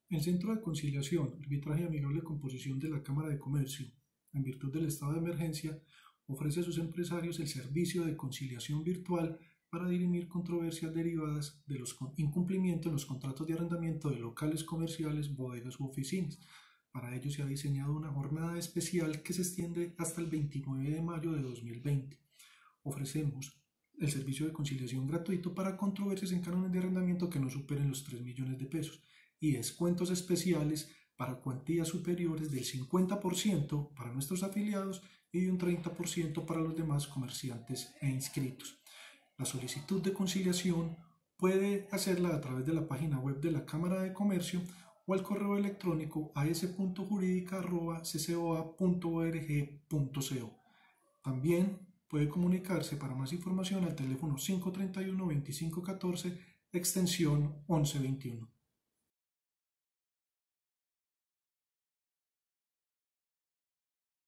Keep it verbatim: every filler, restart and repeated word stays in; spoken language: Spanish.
El Centro de Conciliación, Arbitraje y Amigable Composición de la Cámara de Comercio, en virtud del estado de emergencia, ofrece a sus empresarios el servicio de conciliación virtual para dirimir controversias derivadas de los incumplimientos en los contratos de arrendamiento de locales comerciales, bodegas u oficinas. Para ello se ha diseñado una jornada especial que se extiende hasta el veintinueve de mayo de dos mil veinte. Ofrecemos el servicio de conciliación gratuito para controversias en cánones de arrendamiento que no superen los tres millones de pesos y descuentos especiales para cuantías superiores del cincuenta por ciento para nuestros afiliados y de un treinta por ciento para los demás comerciantes e inscritos. La solicitud de conciliación puede hacerla a través de la página web de la Cámara de Comercio o al correo electrónico a s punto jurídica arroba c c o a punto org punto co. También puede comunicarse para más información al teléfono cinco tres uno, veinticinco catorce, extensión once veintiuno.